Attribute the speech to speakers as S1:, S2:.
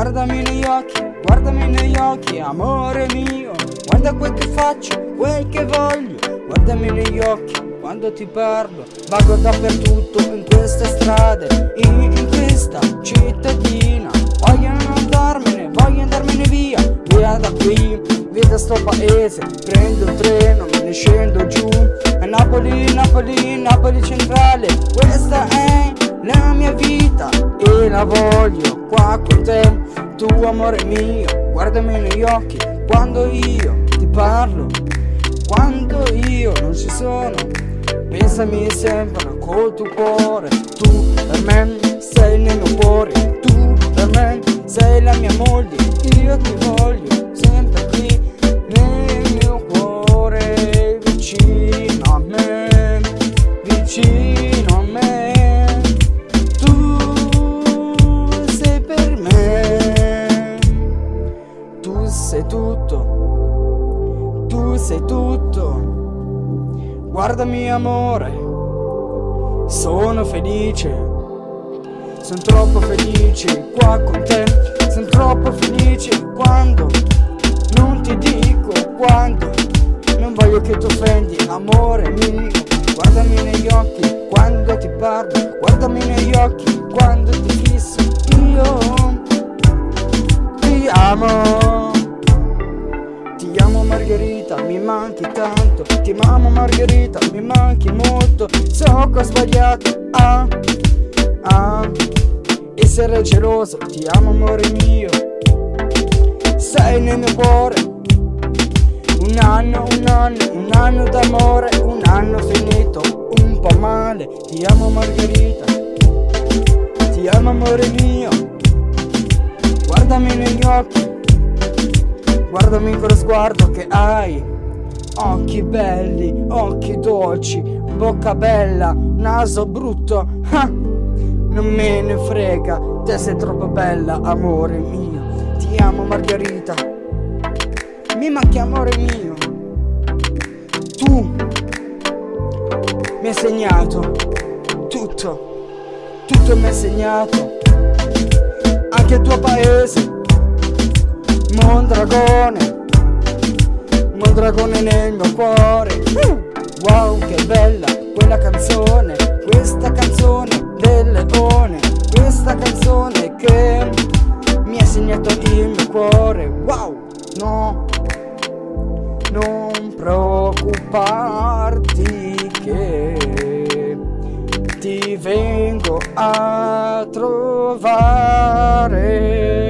S1: guardami negli occhi, amore mio. Guarda quel che faccio, quel che voglio. Guardami negli occhi quando ti parlo. Vago dappertutto in queste strade, in questa cittadina. Voglio andarmene via da qui, via da sto paese. Prendo il treno, me ne scendo giù a Napoli, Napoli centrale. Questa è la mia vita e la voglio qua con te. Tu amore mio, guardami negli occhi quando io ti parlo. Quando io non ci sono, pensami sempre col tuo cuore. Tu per me sei nel mio cuore, tu per me sei la mia moglie. Io ti voglio sempre qui nel mio cuore, vicino a me, vicino a me. Tu sei per me, tu sei tutto, tu sei tutto. Guardami amore, sono felice, sono troppo felice qua con te. Sono troppo felice quando non ti dico, quando non voglio che tu offendi, amore mio. Guardami negli occhi quando ti parlo, guardami negli occhi quando ti fisso. Io ti amo Margherita, mi manchi tanto. Ti amo Margherita, mi manchi molto. So che ho sbagliato essere geloso. Ti amo amore mio, sei nel mio cuore. Un anno d'amore, un anno finito un po' male. Ti amo Margherita, ti amo amore mio. Guardami negli occhi, guardami con lo sguardo che hai. Occhi belli, occhi dolci, bocca bella, naso brutto. Non me ne frega, te sei troppo bella, amore mio. Ti amo Margherita, mi manchi amore mio. Tu mi hai segnato tutto, tutto mi hai segnato. Anche il tuo paese, Mondragone, Mondragone nel mio cuore. Wow, che bella quella canzone, questa canzone del leone, questa canzone che mi ha segnato il mio cuore. Wow, no, non preoccuparti che ti vengo a trovare.